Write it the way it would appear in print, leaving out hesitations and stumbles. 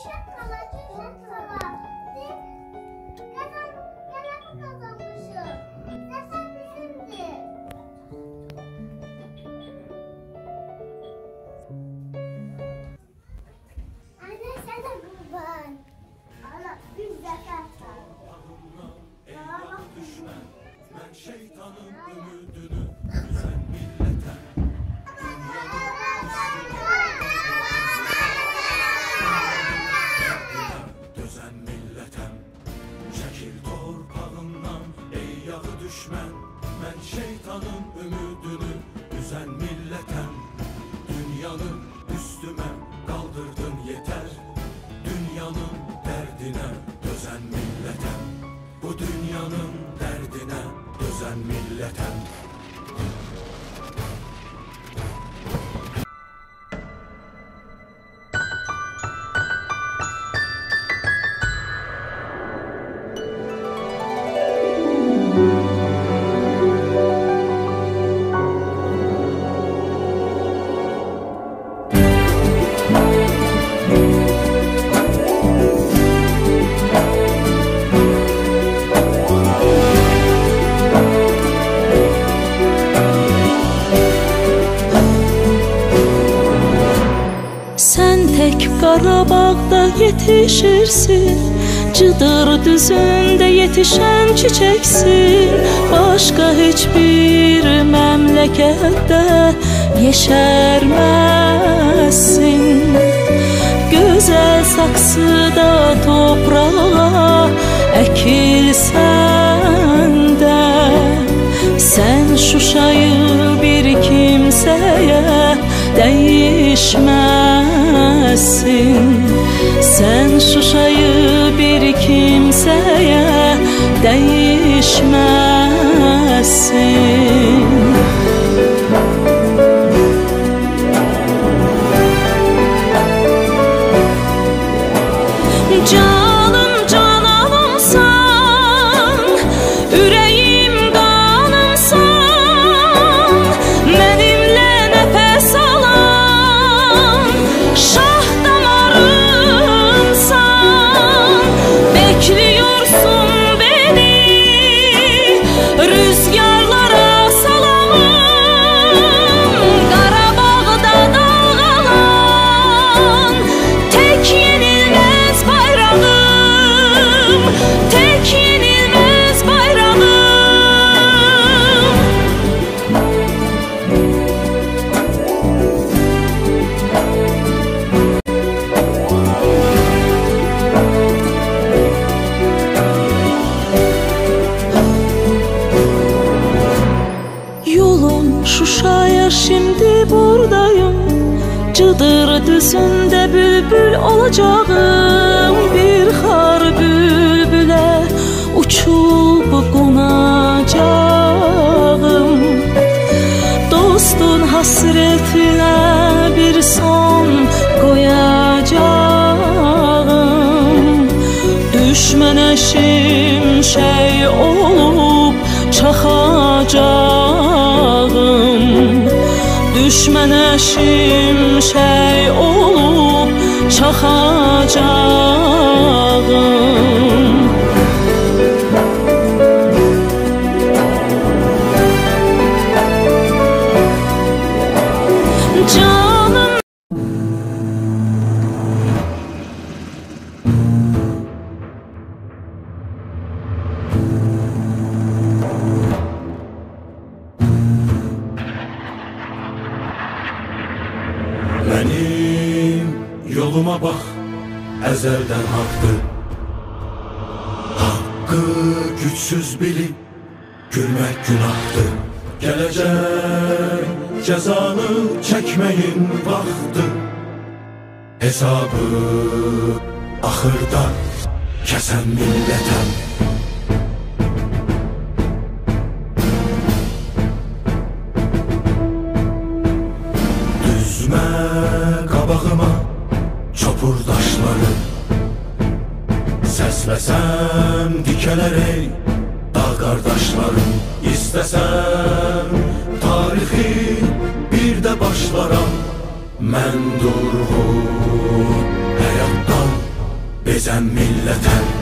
Düşen kala. Gene kazanmışım. Sen bizimdi. Anne sen de kurban. Allah bir zafer sağ. Ben şeytanın ümidini sen millete. Dözen milletem, çekil torpağından ey yağı düşmən. Ben şeytanın ümidini üzen milletem. Dünyanı üstüme kaldırdın yeter. Dünyanın derdine dözen milletem. Bu dünyanın derdine dözen milletem. Qarabağda yetişirsin, Cıdır düzünde yetişen çiçeksin. Başka hiçbir memlekette yeşermezsin. Güzel saksıda toprağa ekilsen de, sen Şuşayı bir kimseye değişmezsin. Sen Şuşayı bir kimseye değişmezsin. Canım cananımsan, ürəyim qanımsan, mənimlə nəfəs alan şah damarımsan. Bekliyorsun beni rüzgarlara salamım. Qarabağda dağılan tek yenilmez bayrağım, tek yenilmez bayrağım. Yolum Şuşa'ya, şimdi buradayım. Cıdır düzünde bülbül olacağım. Bir xar bülbüle uçup qonacağım. Dostun hasretine bir son koyacağım. Düşmene şimşek olup çaxacağım. Düşmene şimşek olup çaxacağım. Canım Benim yoluma bak, ezelden haktı. Hakkı güçsüz bilip gülmek günahtı. Gelecek cezanı çekmeyin vakti. Hesabı ahırda kesen milletem. Düzme qabağıma çopur daşları. Səsləsəm dikələr ey dağ qardaşlarım. İstəsəm tarixi bir də başlaram. Mən durğun həyatdan bizə millətə